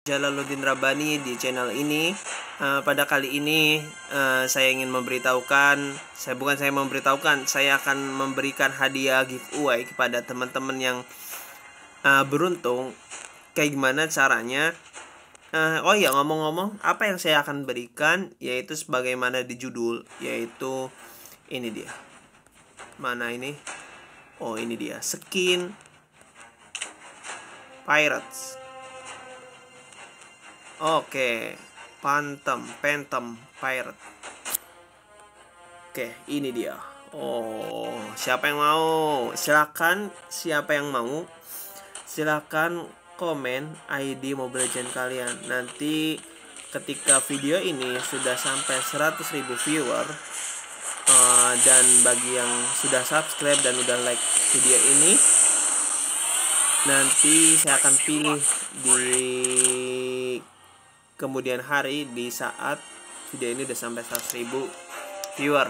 Jalaluddin Rabbani di channel ini. Pada kali ini saya ingin memberitahukan, saya akan memberikan hadiah giveaway kepada teman-teman yang beruntung. Kayak gimana caranya? Oh ya, ngomong-ngomong, apa yang saya akan berikan yaitu sebagaimana di judul, yaitu ini dia. Mana ini? Oh, ini dia, skin Pirates. Oke, Phantom Pirate. Oke, ini dia. Oh, siapa yang mau? Silakan, siapa yang mau? Silakan komen ID Mobile Legends kalian. Nanti ketika video ini sudah sampai 100.000 viewer, dan bagi yang sudah subscribe dan udah like video ini, nanti saya akan pilih di kemudian hari di saat video ini udah sampai 100.000 viewer.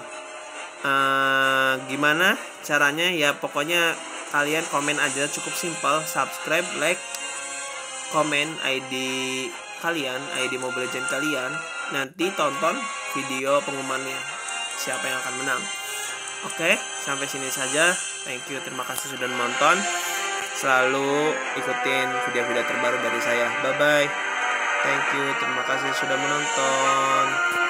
Gimana caranya? Ya pokoknya kalian komen aja, cukup simpel, subscribe, like, komen ID kalian, ID Mobile Legends kalian. Nanti tonton video pengumumannya, siapa yang akan menang. Oke, sampai sini saja. Thank you, terima kasih sudah menonton. Selalu ikutin video-video terbaru dari saya. Bye bye. Thank you, terima kasih sudah menonton.